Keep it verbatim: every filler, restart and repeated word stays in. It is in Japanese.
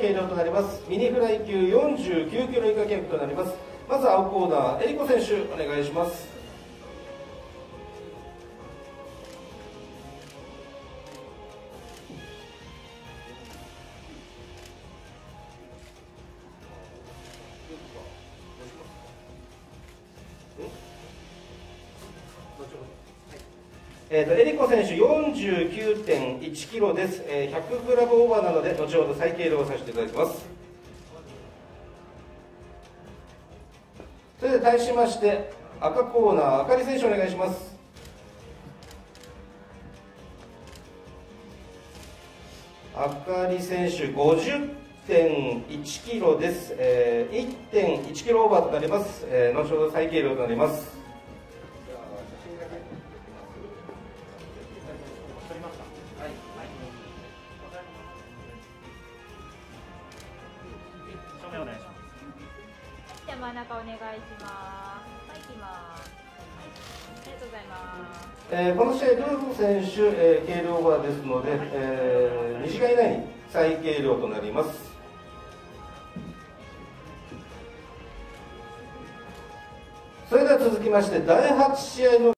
計量となります。ミニフライ級よんじゅうきゅうキロ以下級となります。まず青コーナー、エリコ選手、お願いします。えー、とエリコ選手 よんじゅうきゅうてんいちキロです、えー、ひゃくグラム オーバーなので後ほど再計量をさせていただきます。それで対しまして赤コーナー、あかり選手お願いします。あかり選手 ごじゅってんいちキロです、えー、いってんいちキロオーバーとなります、えー、後ほど再計量となります。 真ん中お願いします。はい、行きます。はい、ありがとうございます。 えー、この試合、ルーフ選手、えー、計量オーバーですので、えー、にじかん以内に再計量となります。それでは続きまして、だいはち試合の